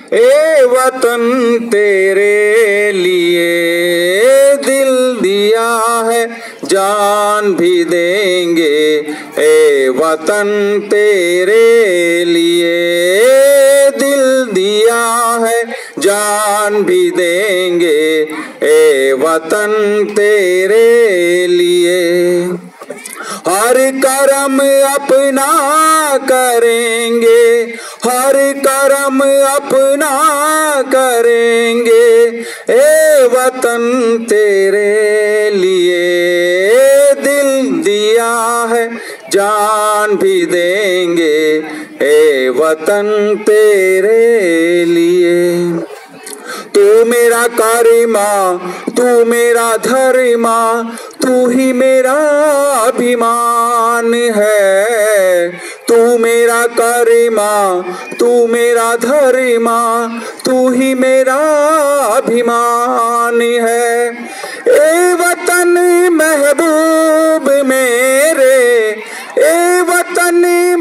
ए वतन तेरे लिए दिल दिया है, जान भी देंगे। ए वतन तेरे लिए दिल दिया है, जान भी देंगे। ए वतन तेरे लिए हर कर्म अपना करेंगे, हर कर्म अपना करेंगे। ए वतन तेरे लिए दिल दिया है, जान भी देंगे। ए वतन तेरे लिए तू मेरा कारिमा, तू मेरा धर्मा, तू ही मेरा अभिमान है। तू मेरा कारिमा, तू मेरा धर्मा, तू ही मेरा अभिमान है। ए वतन महबूब मेरे, ए वतन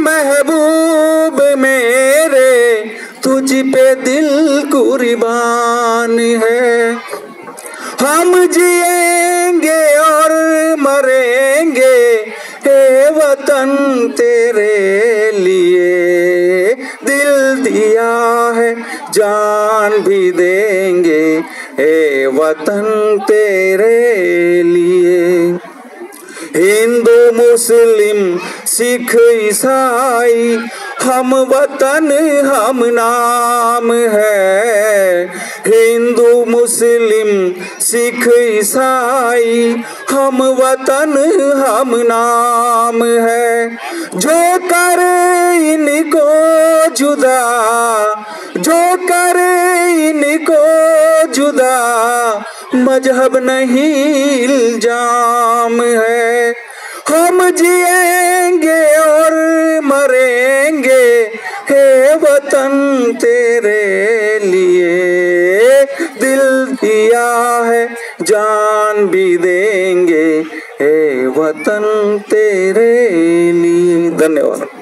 महबूब मेरे, तुझ पे दिल कुर्बान है। हम जिएंगे और मरेंगे, हे वतन तेरे लिए दिल दिया है, जान भी देंगे। हे वतन तेरे लिए हिंदू मुस्लिम सिख ईसाई, हम वतन हम नाम है। हिंदू मुस्लिम सिख ईसाई, हम वतन हम नाम है। जो करे इनको जुदा, जो करे इनको जुदा, मजहब नहीं इल्जाम है। हम जिएंगे और मरेंगे, हे वतन तेरे लिए दिल दिया है, जान भी देंगे। हे वतन तेरे लिए। धन्यवाद।